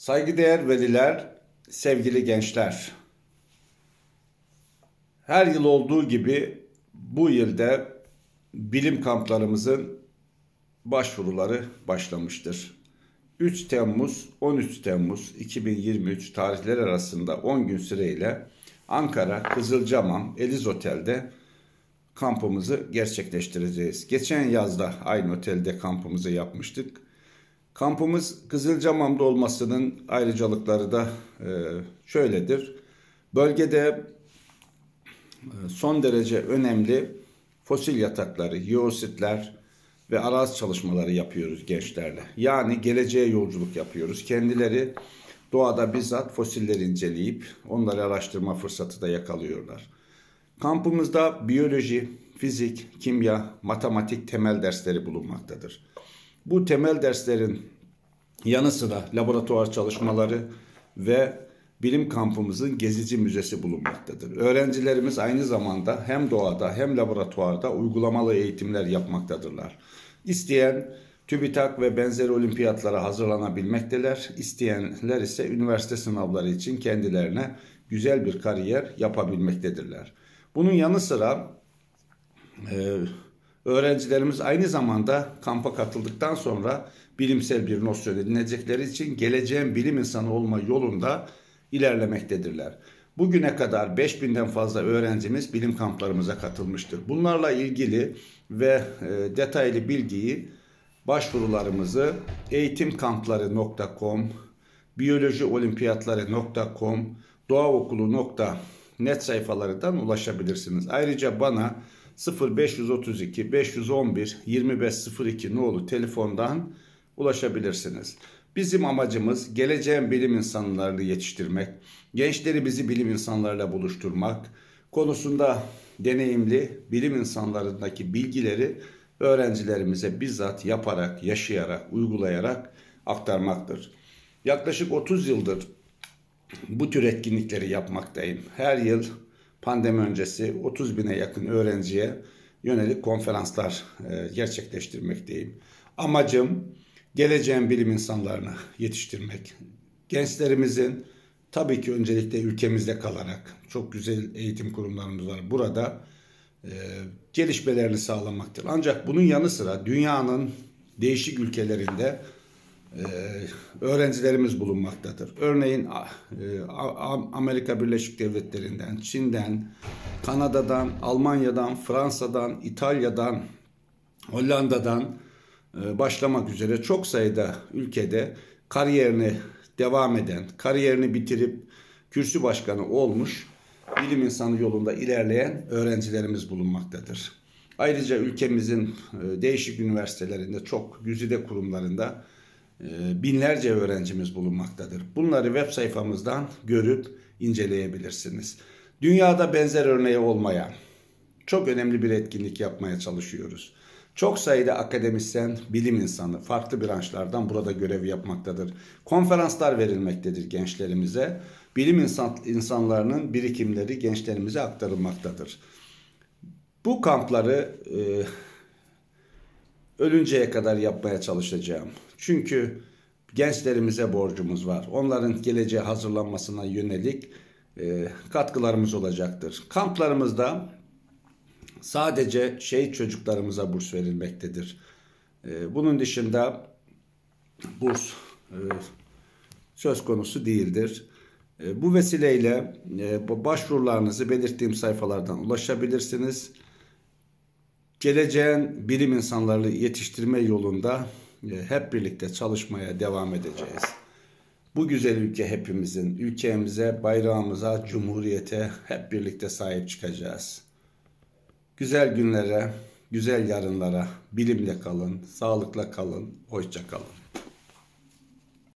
Saygıdeğer veliler, sevgili gençler. Her yıl olduğu gibi bu yılda bilim kamplarımızın başvuruları başlamıştır. 3 Temmuz 13 Temmuz 2023 tarihleri arasında 10 gün süreyle Ankara Kızılcamam Eliz Otel'de kampımızı gerçekleştireceğiz. Geçen yazda aynı otelde kampımızı yapmıştık. Kampımız Kızılcamam'da olmasının ayrıcalıkları da şöyledir. Bölgede son derece önemli fosil yatakları, jeositler ve arazi çalışmaları yapıyoruz gençlerle. Yani geleceğe yolculuk yapıyoruz. Kendileri doğada bizzat fosilleri inceleyip onları araştırma fırsatı da yakalıyorlar. Kampımızda biyoloji, fizik, kimya, matematik temel dersleri bulunmaktadır. Bu temel derslerin yanı sıra laboratuvar çalışmaları ve bilim kampımızın gezici müzesi bulunmaktadır. Öğrencilerimiz aynı zamanda hem doğada hem laboratuvarda uygulamalı eğitimler yapmaktadırlar. İsteyen TÜBİTAK ve benzeri olimpiyatlara hazırlanabilmekteler. İsteyenler ise üniversite sınavları için kendilerine güzel bir kariyer yapabilmektedirler. Bunun yanı sıra öğrencilerimiz aynı zamanda kampa katıldıktan sonra bilimsel bir nosyon edinecekleri için geleceğin bilim insanı olma yolunda ilerlemektedirler. Bugüne kadar 5000'den fazla öğrencimiz bilim kamplarımıza katılmıştır. Bunlarla ilgili ve detaylı bilgiyi başvurularımızı eğitimkampları.com, biyolojiolimpiyatları.com, doğaokulu.net sayfalarından ulaşabilirsiniz. Ayrıca bana 0532 511 2502 nolu telefondan ulaşabilirsiniz. Bizim amacımız geleceğin bilim insanlarını yetiştirmek, gençlerimizi bilim insanlarıyla buluşturmak, konusunda deneyimli bilim insanlarındaki bilgileri öğrencilerimize bizzat yaparak, yaşayarak, uygulayarak aktarmaktır. Yaklaşık 30 yıldır bu tür etkinlikleri yapmaktayım. Her yıl pandemi öncesi 30 bine yakın öğrenciye yönelik konferanslar gerçekleştirmekteyim. Amacım geleceğin bilim insanlarını yetiştirmek. Gençlerimizin tabii ki öncelikle ülkemizde kalarak çok güzel eğitim kurumlarımız var. Burada gelişmelerini sağlamaktır. Ancak bunun yanı sıra dünyanın değişik ülkelerinde öğrencilerimiz bulunmaktadır. Örneğin Amerika Birleşik Devletleri'nden, Çin'den, Kanada'dan, Almanya'dan, Fransa'dan, İtalya'dan, Hollanda'dan başlamak üzere çok sayıda ülkede kariyerini devam eden, kariyerini bitirip kürsü başkanı olmuş, bilim insanı yolunda ilerleyen öğrencilerimiz bulunmaktadır. Ayrıca ülkemizin değişik üniversitelerinde, çok güzide kurumlarında binlerce öğrencimiz bulunmaktadır. Bunları web sayfamızdan görüp inceleyebilirsiniz. Dünyada benzer örneği olmayan çok önemli bir etkinlik yapmaya çalışıyoruz. Çok sayıda akademisyen, bilim insanı farklı branşlardan burada görev yapmaktadır. Konferanslar verilmektedir gençlerimize. Bilim insanlarının birikimleri gençlerimize aktarılmaktadır. Bu kampları ölünceye kadar yapmaya çalışacağım. Çünkü gençlerimize borcumuz var. Onların geleceğe hazırlanmasına yönelik katkılarımız olacaktır. Kamplarımızda sadece şehit çocuklarımıza burs verilmektedir. Bunun dışında burs söz konusu değildir. Bu vesileyle başvurularınızı belirttiğim sayfalardan ulaşabilirsiniz. Geleceğin bilim insanlarını yetiştirme yolunda hep birlikte çalışmaya devam edeceğiz. Bu güzel ülke hepimizin, ülkemize, bayrağımıza, cumhuriyete hep birlikte sahip çıkacağız. Güzel günlere, güzel yarınlara bilimle kalın, sağlıkla kalın, hoşça kalın.